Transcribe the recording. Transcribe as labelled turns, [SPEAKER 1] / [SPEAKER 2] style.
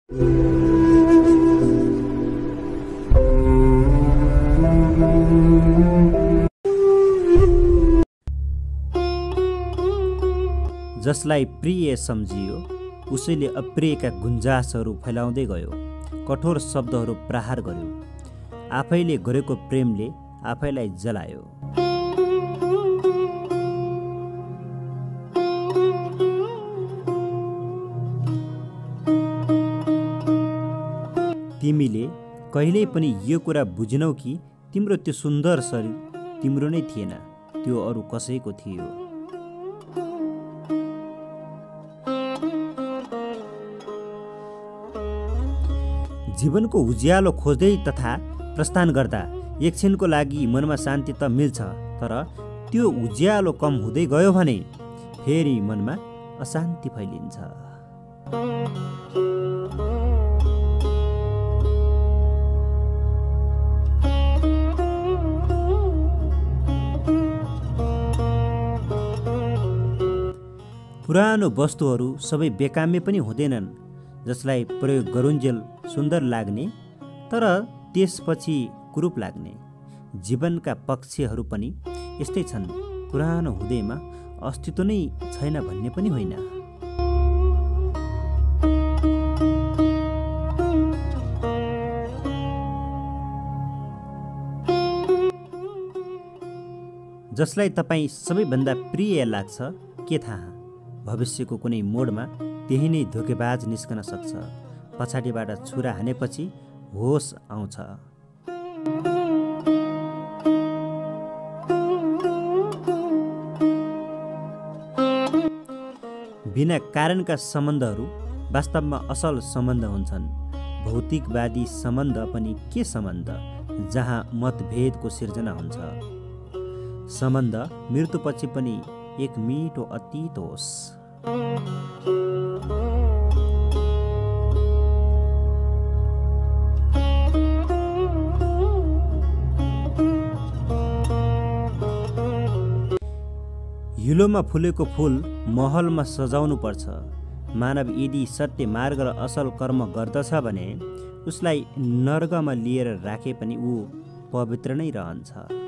[SPEAKER 1] जसलाई प्रिय सम्झियो उसैले अप्रियका गुन्जासहरू फैलाउँदै गयो, कठोर शब्दहरू प्रहार गर्यो, आफैले गरेको प्रेमले आफैलाई जलायो। तिमीले कहिल्यै पनि यो कुरा बुझिनौ कि तिम्रो त्यो सुन्दर शरीर तिम्रो नै थिएन, त्यो अरू कसैको थियो। जीवनको उज्यालो खोज्दै तथा प्रस्थान गर्दा एकछिनको लागि मनमा शान्ति त मिल्छ, तर त्यो उज्यालो कम हुँदै गयो भने फेरि मनमा अशान्ति फैलिन्छ। पुरानो वस्तुहरू सबै बेकामे पनि हुँदैनन्, जसलाई प्रयोग गरुन्जेल सुन्दर लाग्ने तर त्यसपछि कुरूप लाग्ने। जीवनका पक्षहरू पनि यस्तै छन्, पुरानो हुँदैमा अस्तित्व नै छैन भन्ने पनि होइन। जसलाई तपाईँ सबैभन्दा प्रिय लाग्छ, के थाहा भविष्यको कुनै मोडमा त्यही नै धोकेबाज निस्कन सक्छ। पछाडिबाट छुरा हानेपछि होस आउँछ। बिना कारणका सम्बन्धहरू वास्तवमा असल सम्बन्ध हुन्छन्। भौतिकवादी सम्बन्ध पनि के सम्बन्ध जहाँ मतभेदको सिर्जना हुन्छ। सम्बन्ध मृत्युपछि पनि एक मिठो अतीत होस्। हिलोमा फुलेको फूल महलमा सजाउनु पर्छ। मानव यदि सत्य मार्ग र असल कर्म गर्दछ भने उसलाई नर्कमा लिएर राखे पनि ऊ पवित्र नै रहन्छ।